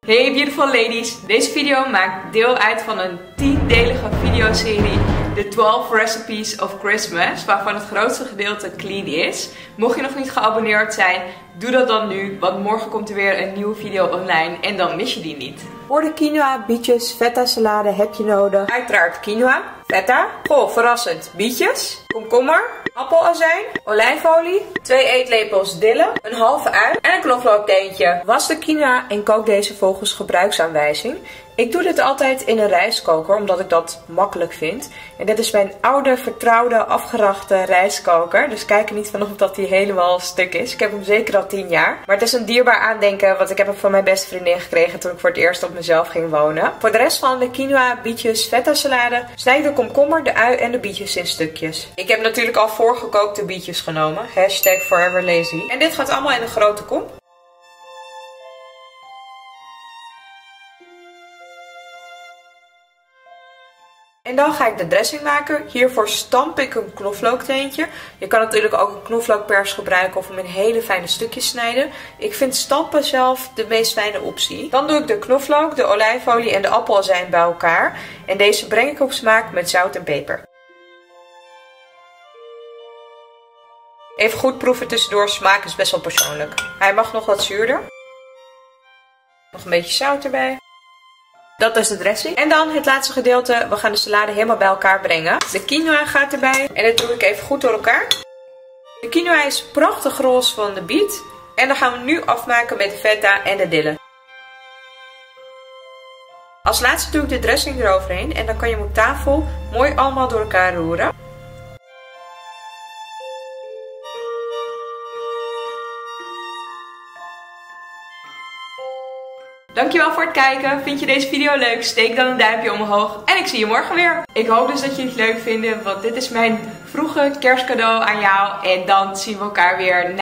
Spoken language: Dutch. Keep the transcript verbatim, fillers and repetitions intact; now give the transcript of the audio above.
Hey beautiful ladies, deze video maakt deel uit van een tiendelige videoserie The twaalf Recipes of Christmas, waarvan het grootste gedeelte clean is. Mocht je nog niet geabonneerd zijn, doe dat dan nu, want morgen komt er weer een nieuwe video online en dan mis je die niet. Voor de quinoa, bietjes, feta salade heb je nodig uiteraard quinoa, feta, oh verrassend, bietjes, komkommer, appelazijn, olijfolie, twee eetlepels dille, een halve ui en een knoflookteentje. Was de quinoa en kook deze volgens gebruiksaanwijzing. Ik doe dit altijd in een rijstkoker omdat ik dat makkelijk vind. En dit is mijn oude, vertrouwde, afgerachte rijstkoker. Dus kijk er niet van op dat hij helemaal stuk is. Ik heb hem zeker al tien jaar. Maar het is een dierbaar aandenken, want ik heb hem van mijn beste vriendin gekregen toen ik voor het eerst op mezelf ging wonen. Voor de rest van de quinoa, bietjes, feta salade snijd ik de komkommer, de ui en de bietjes in stukjes. Ik heb natuurlijk al voorgekookte bietjes genomen. Hashtag forever lazy. En dit gaat allemaal in een grote kom. En dan ga ik de dressing maken. Hiervoor stamp ik een knoflookteentje. Je kan natuurlijk ook een knoflookpers gebruiken of hem in hele fijne stukjes snijden. Ik vind stampen zelf de meest fijne optie. Dan doe ik de knoflook, de olijfolie en de appelazijn bij elkaar. En deze breng ik op smaak met zout en peper. Even goed proeven tussendoor, smaak is best wel persoonlijk. Hij mag nog wat zuurder. Nog een beetje zout erbij. Dat is de dressing. En dan het laatste gedeelte. We gaan de salade helemaal bij elkaar brengen. De quinoa gaat erbij. En dat doe ik even goed door elkaar. De quinoa is prachtig roze van de biet. En dan gaan we nu afmaken met de feta en de dille. Als laatste doe ik de dressing eroverheen. En dan kan je hem op tafel mooi allemaal door elkaar roeren. Dankjewel voor het kijken. Vind je deze video leuk? Steek dan een duimpje omhoog. En ik zie je morgen weer. Ik hoop dus dat jullie het leuk vinden, want dit is mijn vroege kerstcadeau aan jou. En dan zien we elkaar weer.